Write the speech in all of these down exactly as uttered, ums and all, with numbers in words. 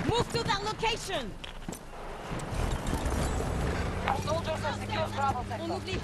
Move to that location! Our soldiers have secured Bravo sector. On oublie.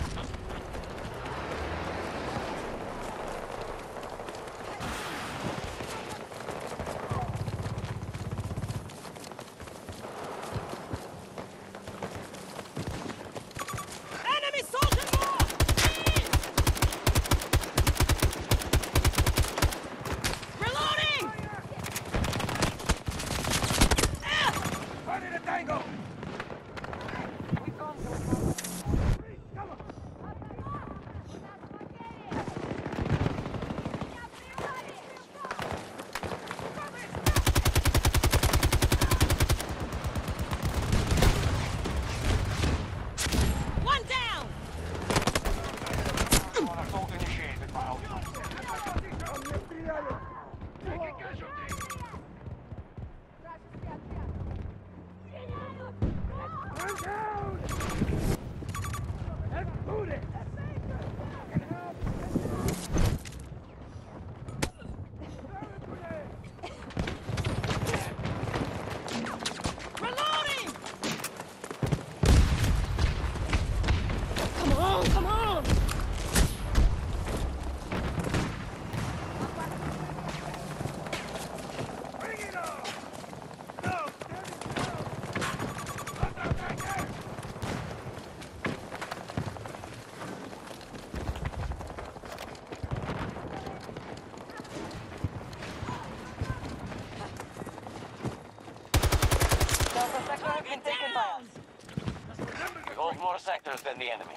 We hold more sectors than the enemy.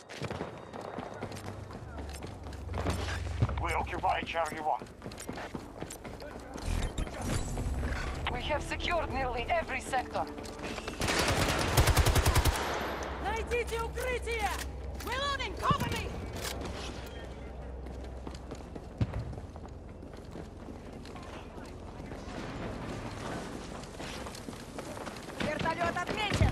We occupy Charlie one. We have secured nearly every sector. Найдите укрытие! Reloading! Cover me! Вертолет отмечен!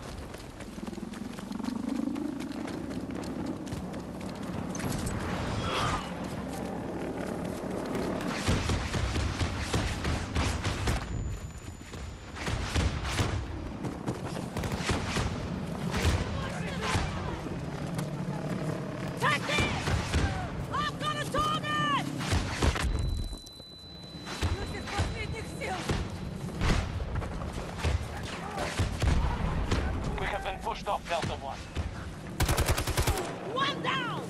Pushed off Delta one. One down!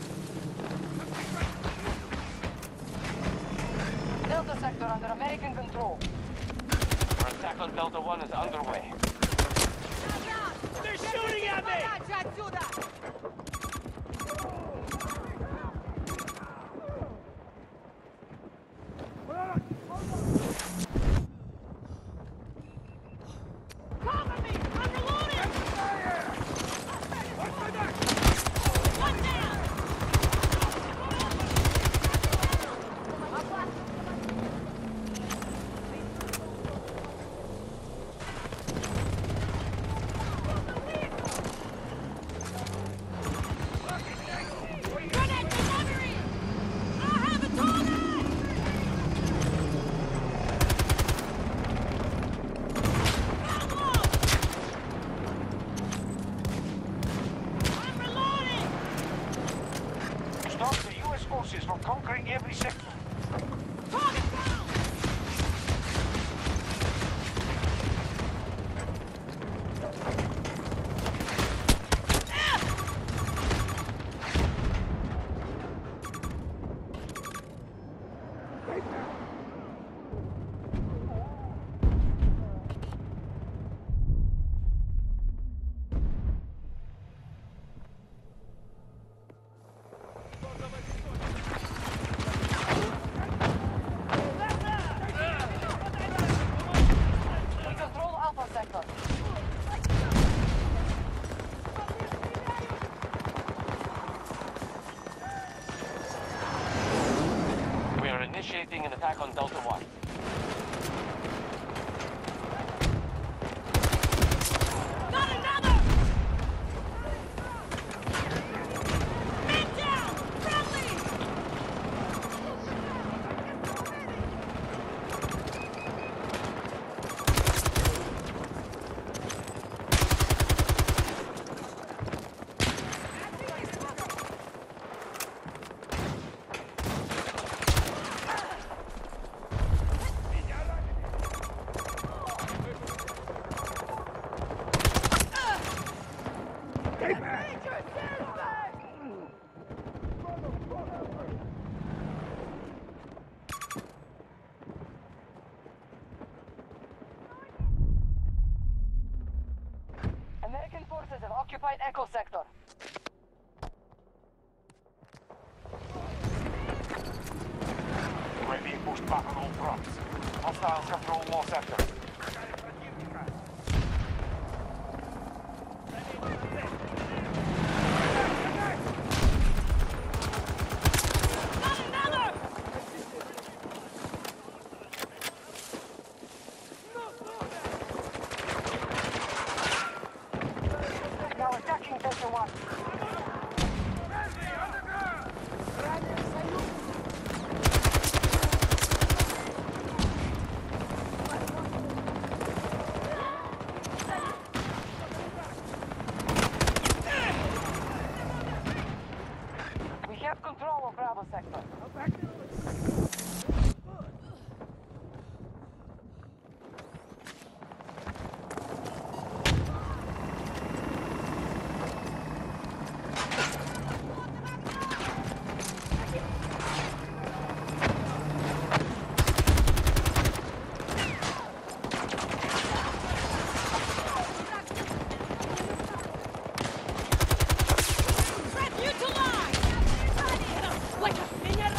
Delta sector under American control. Our attack on Delta one is underway. They're shooting at me! Forces from conquering every sector. Target down! Initiating an attack on Delta one. Got another! Man down! Friendly! Echo sector. We're being pushed back on all fronts. Hostiles control more sectors. Got another! Now attacking Sector one. We have control of Bravo sector. Threat neutralized! Like a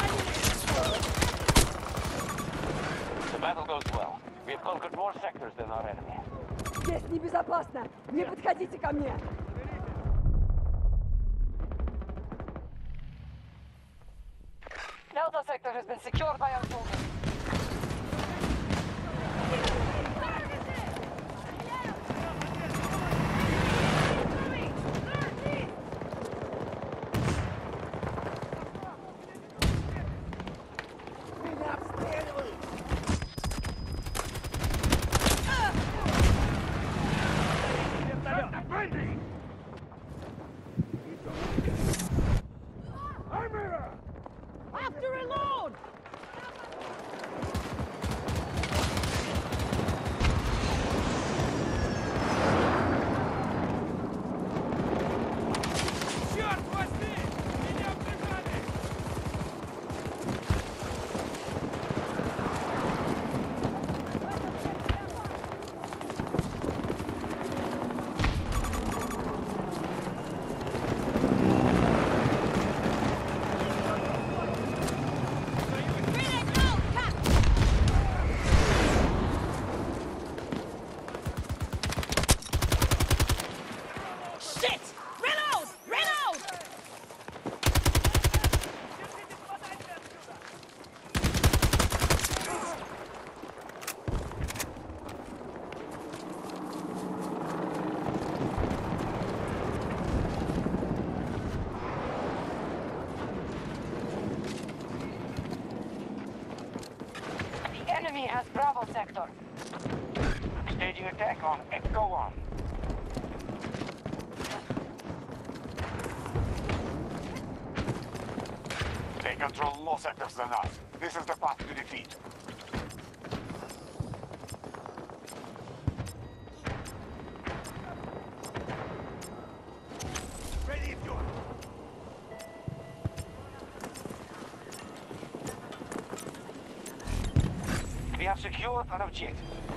The battle goes well. We have conquered more sectors than our enemy. Здесь небезопасно! Не подходите ко мне! Delta sector has been secured by our soldiers. Меня обстреливают! Have to reload! Черт возьми! Меня прижали! Grenade out! Cap! Shit! Reload! Reload! The enemy has Bravo sector. Staging attack on Echo one. They control more sectors than us. This is the path to defeat. Ready if you are. We have secured an objective.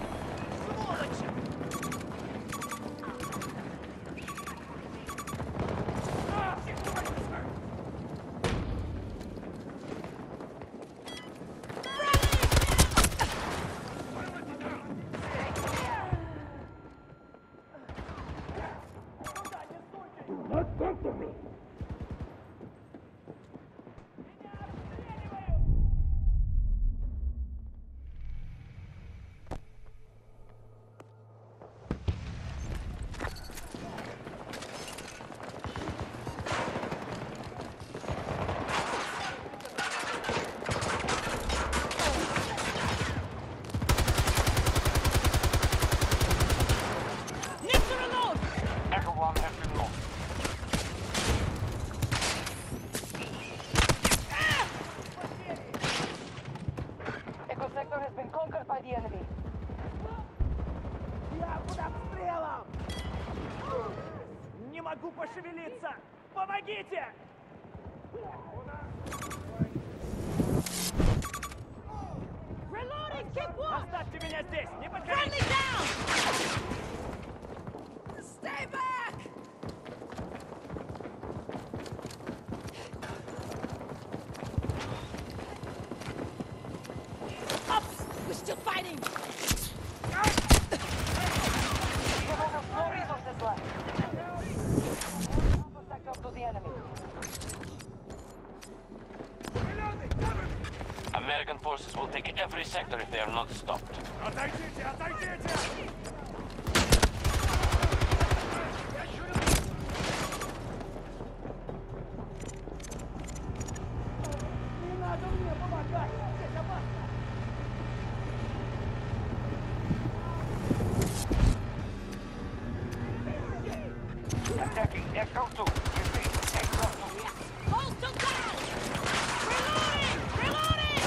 Need to reload! Echo one has been lost. Echo sector has been conquered by the enemy. Я под обстрелом! Не могу пошевелиться! Помогите! Reloading! Keep one! Оставьте меня здесь! Не Friendly подходите! down! Stay back! American forces will take every sector if they are not stopped. Отойдите, отойдите! Не надо мне помогать! Здесь опасно! Attacking Echo two. Repeat, Echo two. Hold them down! Reloading! Reloading!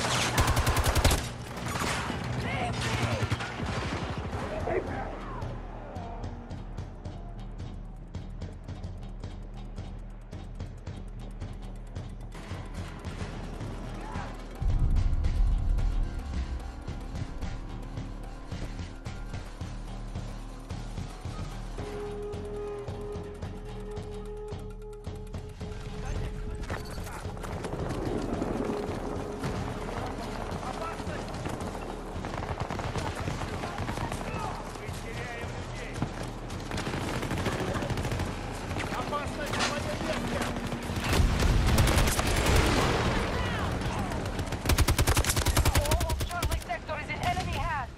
All of Charlie sector is in enemy hands.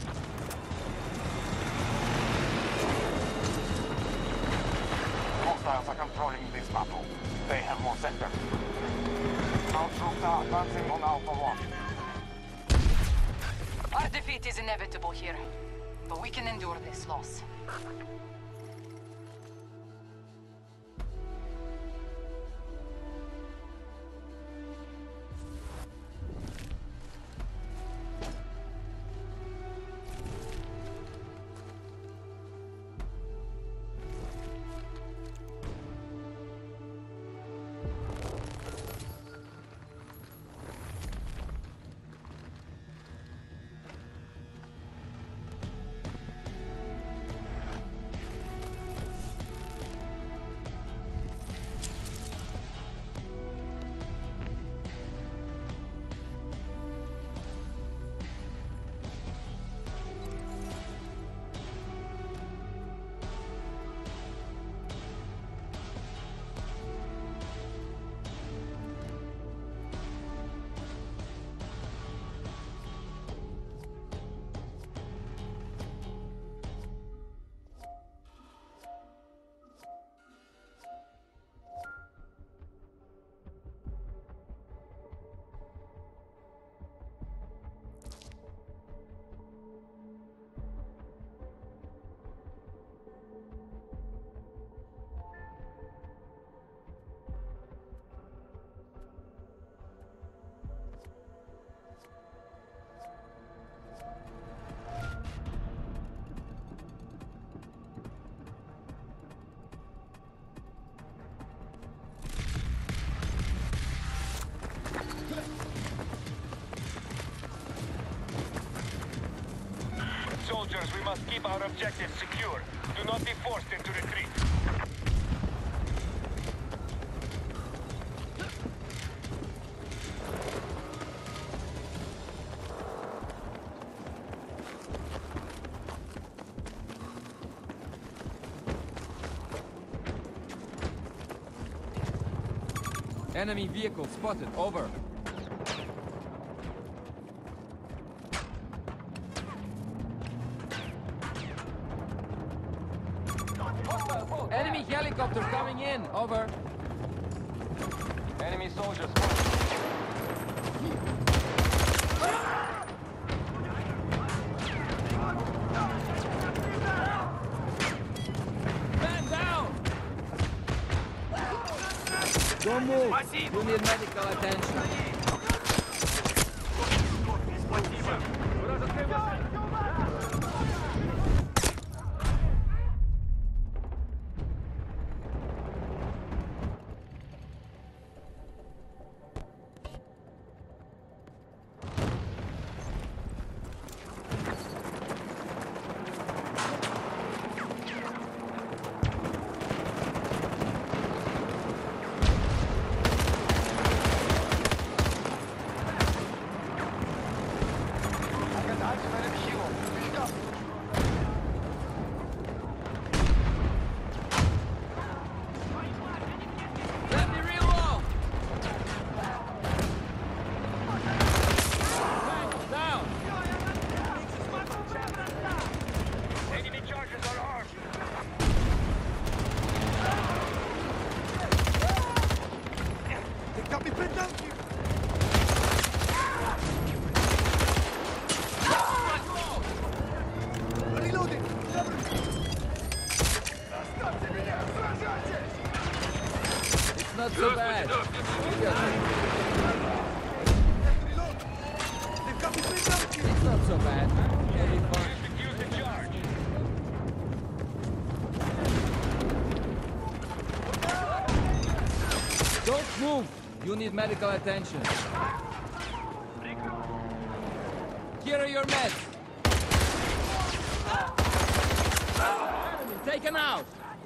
Hostiles are controlling this battle. They have more sectors. Our troops are advancing on Alpha one. Our defeat is inevitable here, but we can endure this loss. Soldiers, we must keep our objectives secure. Do not be forced into retreat. Enemy vehicle spotted. Over. Enemy helicopter coming in. Over. Enemy soldiers spotted. Man down! Don't move. You need medical attention. I got eyes for them, shoot. It's not so bad. Very fun. Use the charge. Don't move. You need medical attention. Here are your meds. Take him out.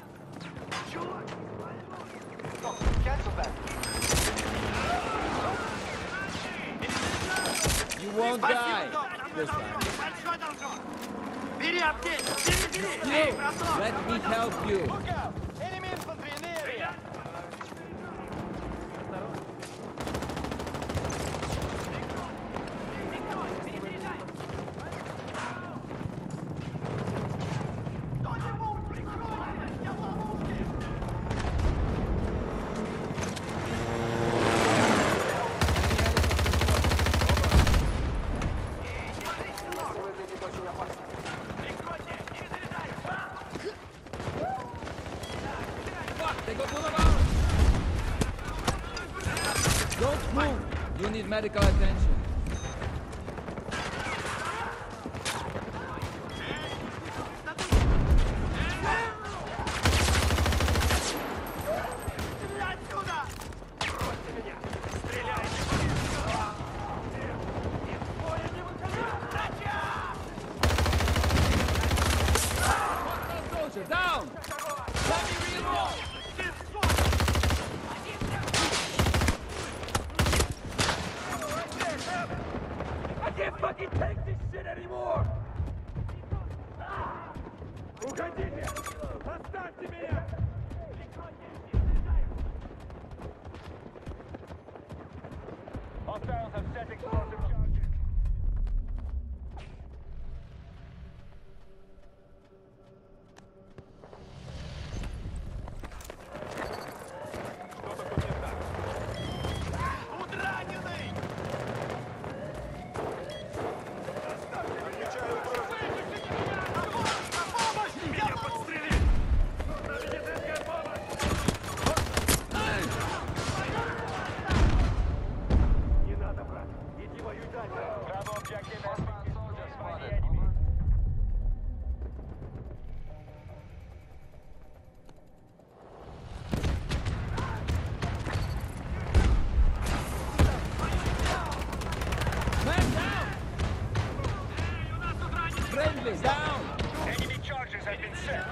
Cancel that. You won't die this time. You, let me help you. Enemy infantry in the area. Don't move. You need medical attention. Soldier, down! Let me reload! I can't fucking take this shit anymore! Уходите! Оставьте меня! Hostiles have set explosive charges. Bravo objective has been destroyed by the enemy. Man down! Friendly, down! Enemy charges have been set.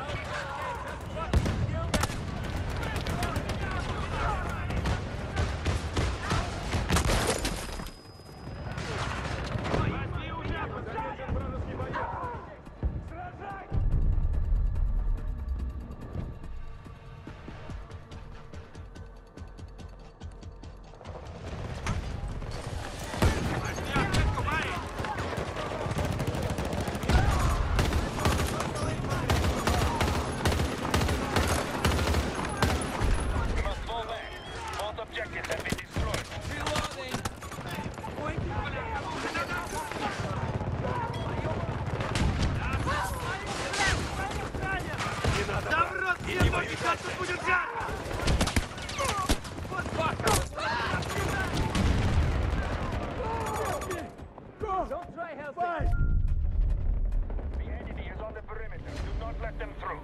We must fall back. Both objectives have been destroyed. Reloading! Don't try helping! The enemy is on the perimeter. Do not let them through.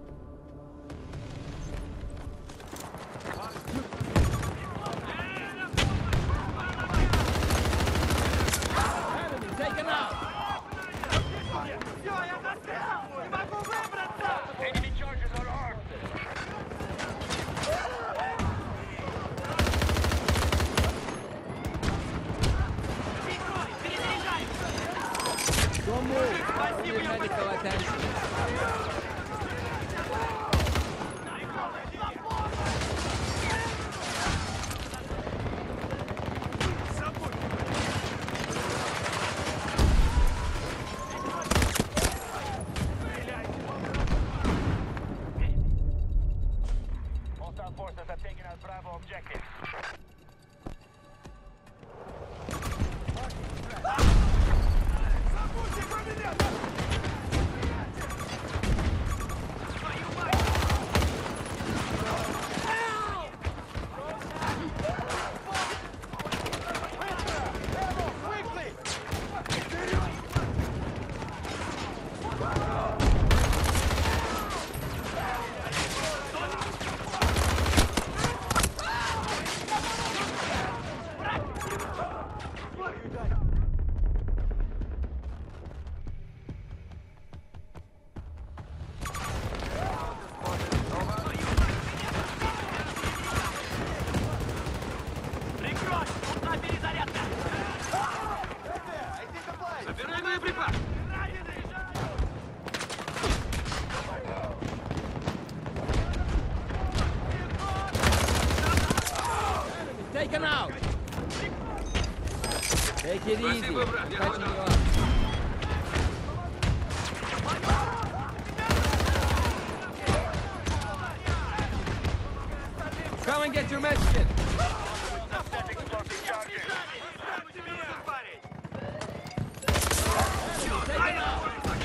Enemy, take him out! Enemy charges are armed. Don't move! You need medical attention. Hostile forces have taken out Bravo objective. Taken out! Take it easy. Спасибо, брат, я Catching понял. you up. Come and get your Mexican. Taken out!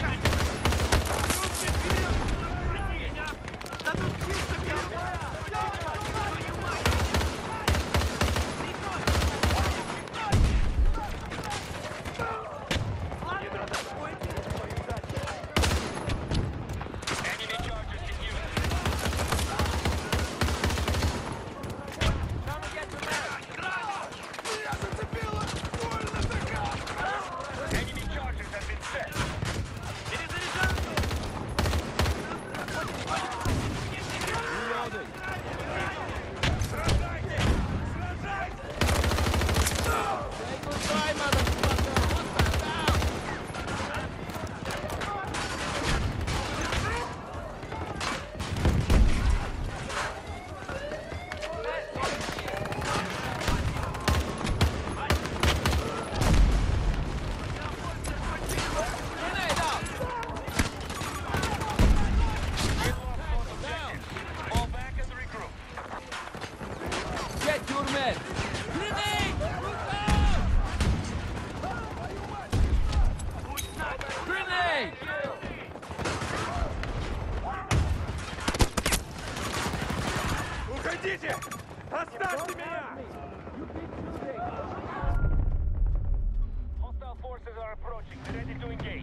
Get your men! Grenade! Grenade! Уходите! Оставьте меня! Hostile forces are approaching. Ready to engage.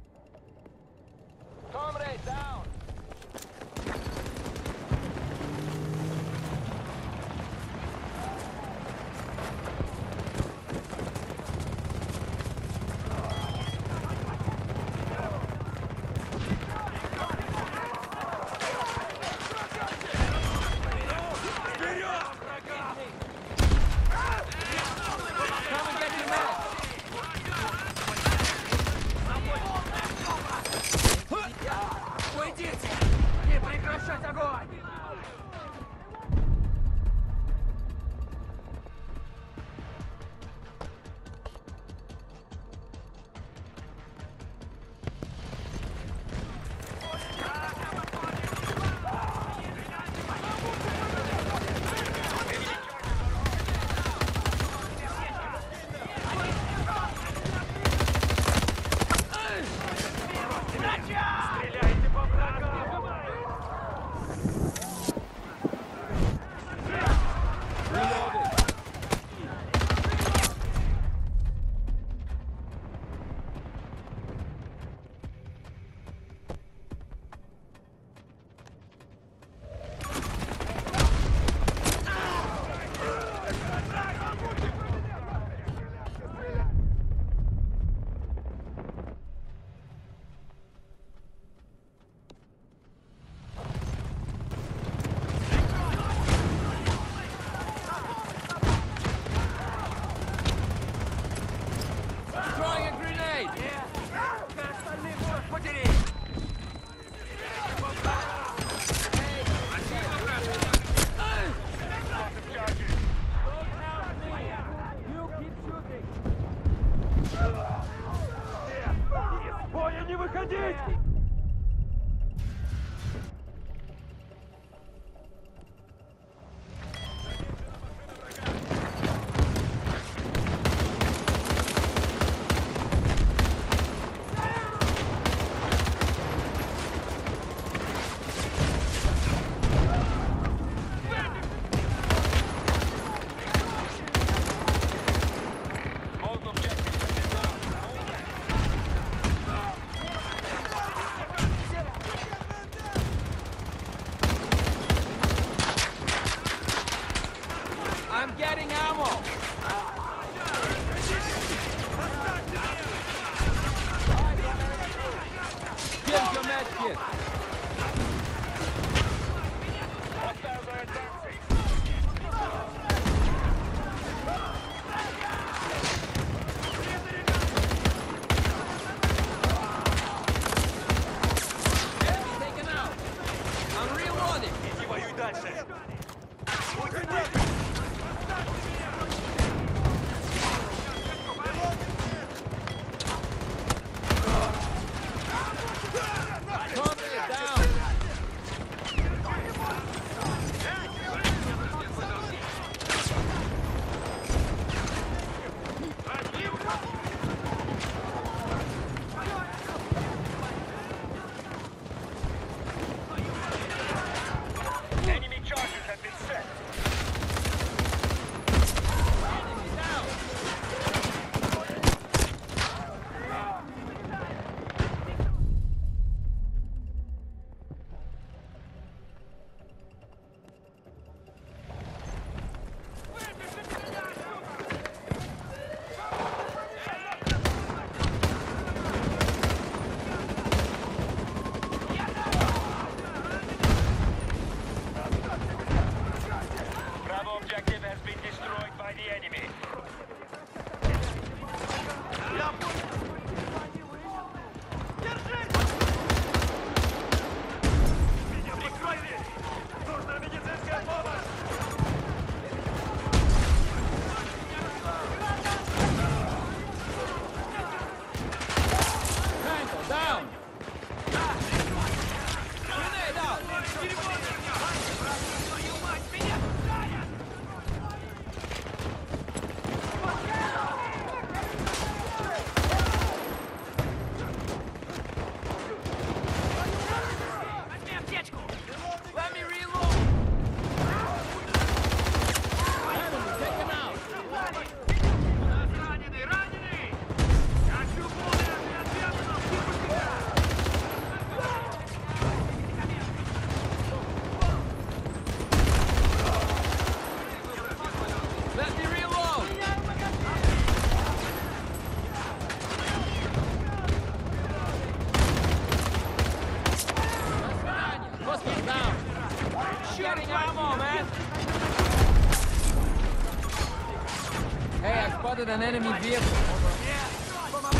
Comrade, down! I'm getting ammo! Here's your med kit! Hostiles are advancing. Enemy taken out! I'm reloading! Иди воюй дальше. Comrade down! Enemy charges have been set. Enemy down! Bravo objective has been destroyed by the enemy. Tango down! Grenade out! Let me reload! Enemy taken out! Let me reload! Hostile down! Shooting ammo, man! Hey, I spotted an enemy vehicle.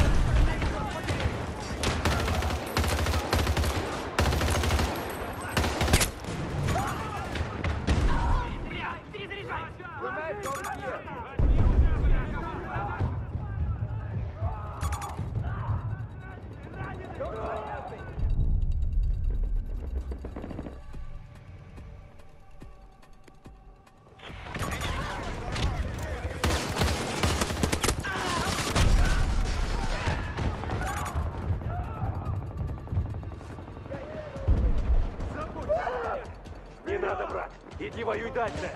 Не надо, брат. Иди воюй дальше.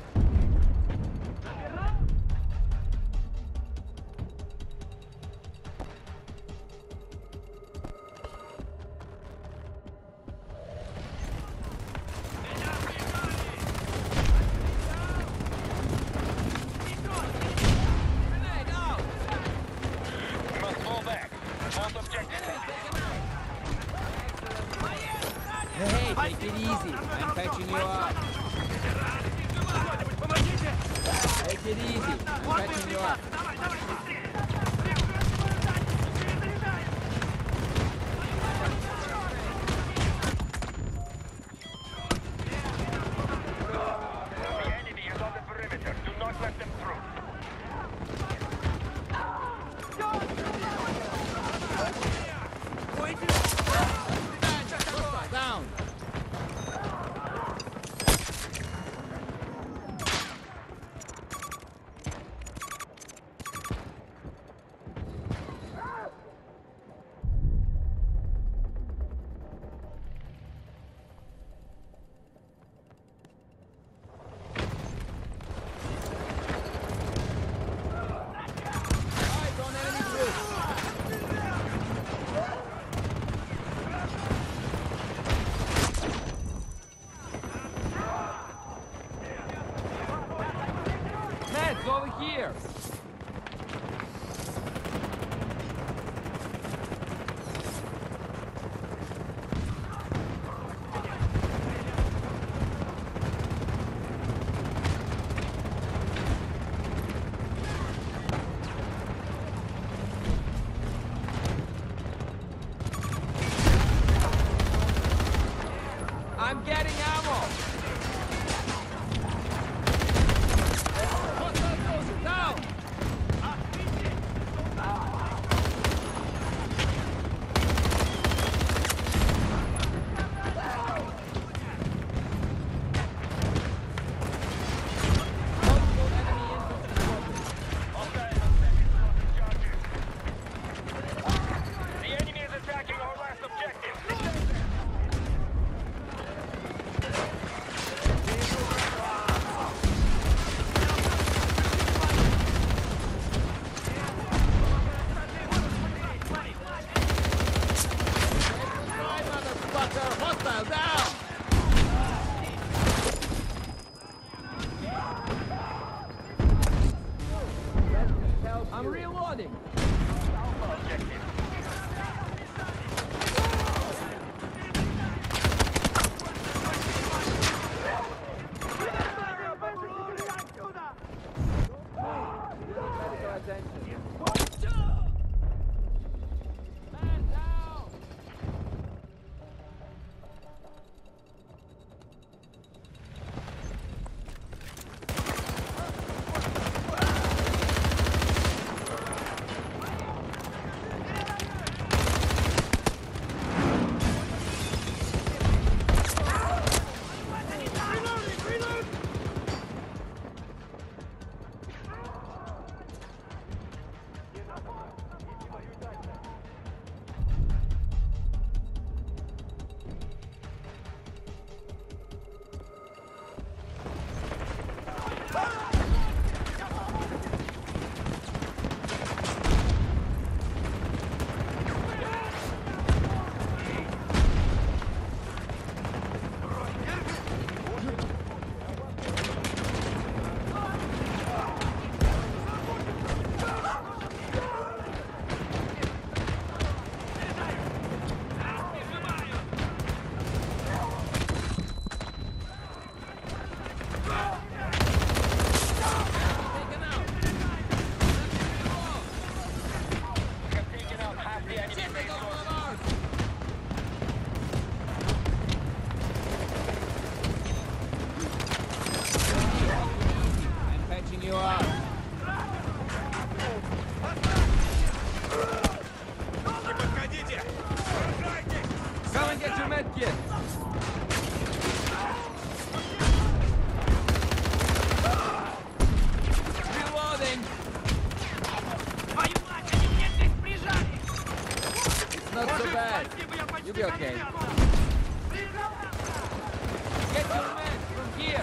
Grenade out! We must fall back. Both objectives. Hey, take it easy. I'm patching you up. Take it easy. I'm patching you up. The enemy is on the perimeter. Do not let them through. Hostile down! over here. I'm getting ammo! Hostile soldier down! Multiple enemy infantry spotted. Okay, I'm sending lots of charges. The enemy is attacking our last objective. Try, motherfucker! Hostile down! I'm reloading! Medical attention. Man down! Taken out! We have taken out half the enemy Shit, they base got one of forces. ours! I'm patching you up. Не подходите! Come and get your medkit! Reloading! It's not so bad. You'll be okay. Get your men from here!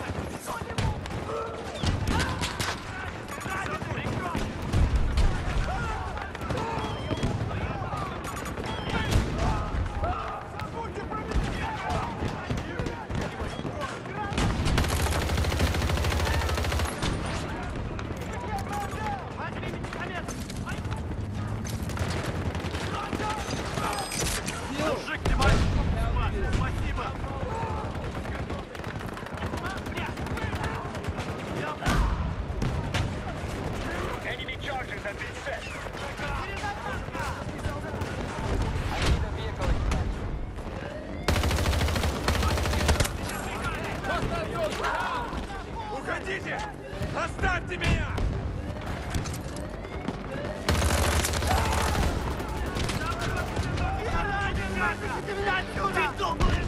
Enemy charges have been set. Hostile soldier down! Уходите! Оставьте меня! Отсюда!